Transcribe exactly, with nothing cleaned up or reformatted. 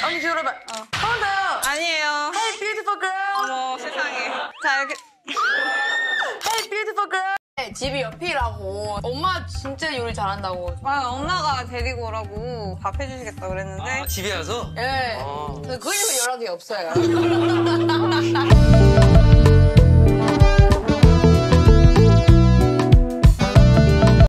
언니 들어봐. 어. 한번 더요. 아니에요. Hey, beautiful girl. 어머 세상에. 자 이렇게. Hey, beautiful girl. 집이 옆이라고. 엄마 진짜 요리 잘한다고. 아, 엄마가 데리고 오라고 밥 해주시겠다 그랬는데. 아, 집에 와서? 예. 아. 그 이후로 연락이 없어요.